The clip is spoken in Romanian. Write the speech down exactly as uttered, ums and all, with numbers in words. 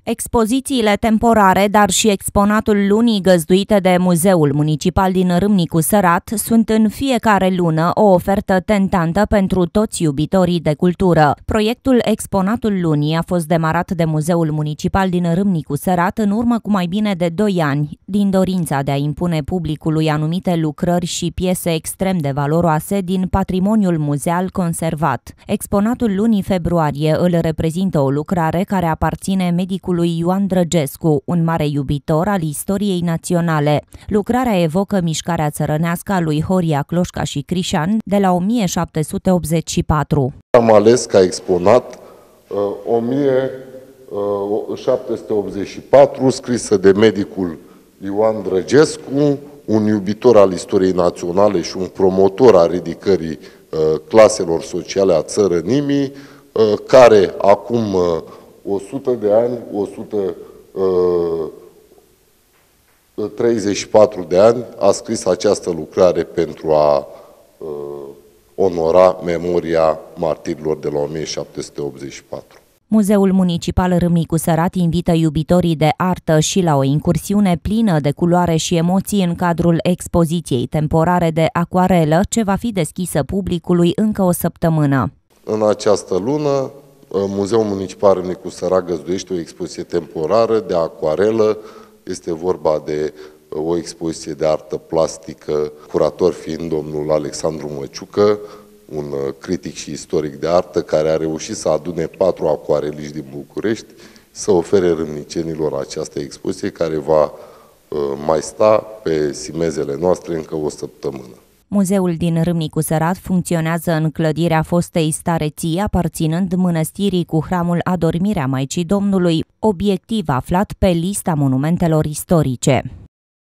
Expozițiile temporare, dar și exponatul lunii găzduite de Muzeul Municipal din Râmnicu Sărat sunt în fiecare lună o ofertă tentantă pentru toți iubitorii de cultură. Proiectul Exponatul lunii a fost demarat de Muzeul Municipal din Râmnicu Sărat în urmă cu mai bine de doi ani, din dorința de a impune publicului anumite lucrări și piese extrem de valoroase din patrimoniul muzeal conservat. Exponatul lunii februarie îl reprezintă o lucrare care aparține medicului lui Ioan Drăgescu, un mare iubitor al istoriei naționale. Lucrarea evocă mișcarea țărănească a lui Horia Cloșca și Crișan de la o mie șapte sute optzeci și patru. Am ales ca exponat uh, o mie șapte sute optzeci și patru, scrisă de medicul Ioan Drăgescu, un iubitor al istoriei naționale și un promotor al ridicării uh, claselor sociale a țărănimii, uh, care acum uh, o sută de ani, o sută treizeci și patru de ani, a scris această lucrare pentru a uh, onora memoria martirilor de la o mie șapte sute optzeci și patru. Muzeul Municipal Râmnicu Sărat invită iubitorii de artă și la o incursiune plină de culoare și emoții în cadrul expoziției temporare de acuarelă, ce va fi deschisă publicului încă o săptămână. În această lună, Muzeul Municipal Râmnicu Sărat găzduiește o expoziție temporară de acuarelă. Este vorba de o expoziție de artă plastică, curator fiind domnul Alexandru Măciucă, un critic și istoric de artă care a reușit să adune patru acuareliști din București, să ofere râmnicenilor această expoziție care va mai sta pe simezele noastre încă o săptămână. Muzeul din Râmnicu Sărat funcționează în clădirea fostei stareții, aparținând mănăstirii cu hramul Adormirea Maicii Domnului, obiectiv aflat pe lista monumentelor istorice.